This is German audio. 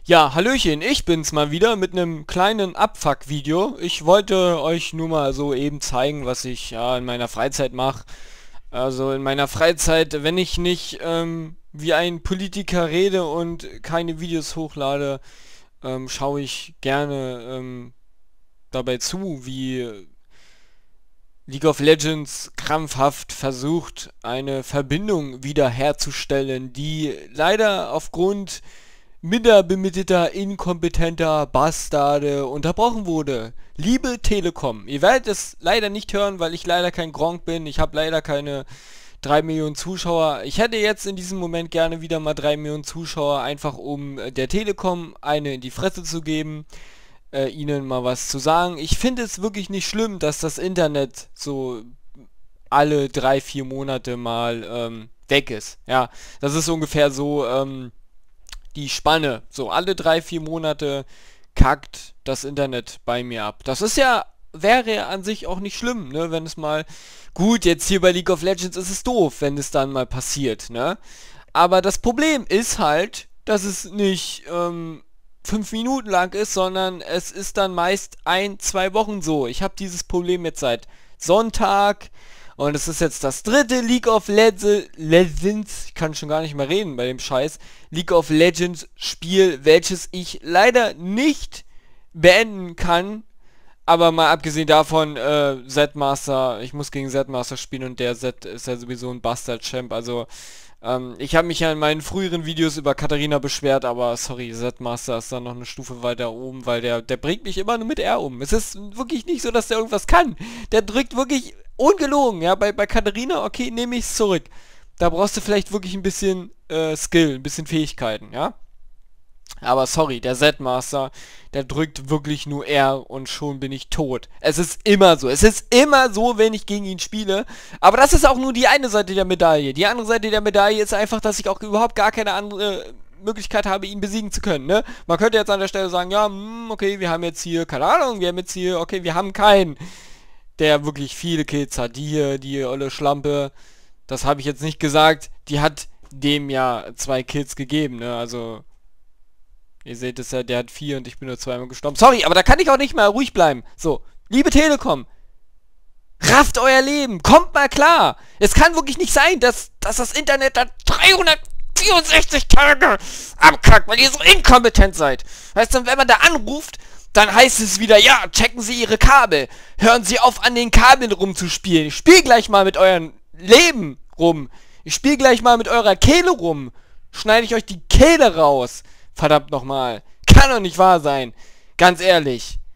Ja, hallöchen, ich bin's mal wieder mit einem kleinen Abfuck-Video. Ich wollte euch nur mal so eben zeigen, was ich ja in meiner Freizeit mache. Also in meiner Freizeit, wenn ich nicht wie ein Politiker rede und keine Videos hochlade, schaue ich gerne dabei zu, wie League of Legends krampfhaft versucht, eine Verbindung wiederherzustellen, die leider aufgrund minder bemittelter, inkompetenter Bastarde unterbrochen wurde. Liebe Telekom, ihr werdet es leider nicht hören, weil ich leider kein Gronkh bin. Ich habe leider keine 3 Millionen Zuschauer. Ich hätte jetzt in diesem Moment gerne wieder mal 3 Millionen Zuschauer, einfach um der Telekom eine in die Fresse zu geben, ihnen mal was zu sagen. Ich finde es wirklich nicht schlimm, dass das Internet so alle 3, 4 Monate mal weg ist. Ja, das ist ungefähr so die Spanne. So alle 3, 4 Monate kackt das Internet bei mir ab. Das ist ja, wäre ja an sich auch nicht schlimm, ne, wenn es mal, gut, jetzt hier bei League of Legends ist es doof, wenn es dann mal passiert, ne. Aber das Problem ist halt, dass es nicht 5 Minuten lang ist, sondern es ist dann meist 1, 2 Wochen so. Ich habe dieses Problem jetzt seit Sonntag und es ist jetzt das dritte League of Legends, ich kann schon gar nicht mehr reden bei dem Scheiß, League of Legends Spiel, welches ich leider nicht beenden kann. Aber mal abgesehen davon, Z-Master, ich muss gegen Z-Master spielen und der Z ist ja sowieso ein Bastard-Champ, also ich habe mich ja in meinen früheren Videos über Katharina beschwert, aber sorry, Z-Master ist dann noch eine Stufe weiter oben, weil der bringt mich immer nur mit R um. Es ist wirklich nicht so, dass der irgendwas kann. Der drückt wirklich ungelogen, ja, bei Katharina, okay, nehme ich es zurück. Da brauchst du vielleicht wirklich ein bisschen Skill, ein bisschen Fähigkeiten, ja. Aber sorry, der Z-Master, der drückt wirklich nur R und schon bin ich tot. Es ist immer so. Es ist immer so, wenn ich gegen ihn spiele. Aber das ist auch nur die eine Seite der Medaille. Die andere Seite der Medaille ist einfach, dass ich auch überhaupt gar keine andere Möglichkeit habe, ihn besiegen zu können, ne? Man könnte jetzt an der Stelle sagen, ja, okay, wir haben jetzt hier, keine Ahnung, wir haben jetzt hier, okay, wir haben keinen, der wirklich viele Kills hat. Die olle Schlampe, das habe ich jetzt nicht gesagt, die hat dem ja 2 Kills gegeben, ne? Also ihr seht es ja, der hat 4 und ich bin nur 2-mal gestorben. Sorry, aber da kann ich auch nicht mal ruhig bleiben. So, liebe Telekom, rafft euer Leben, kommt mal klar. Es kann wirklich nicht sein, dass das Internet da 364 Tage abkackt, weil ihr so inkompetent seid. Heißt dann, wenn man da anruft, dann heißt es wieder, ja, checken Sie Ihre Kabel. Hören Sie auf, an den Kabeln rumzuspielen. Ich spiele gleich mal mit eurem Leben rum. Ich spiele gleich mal mit eurer Kehle rum. Schneide ich euch die Kehle raus. Verdammt nochmal. Kann doch nicht wahr sein. Ganz ehrlich.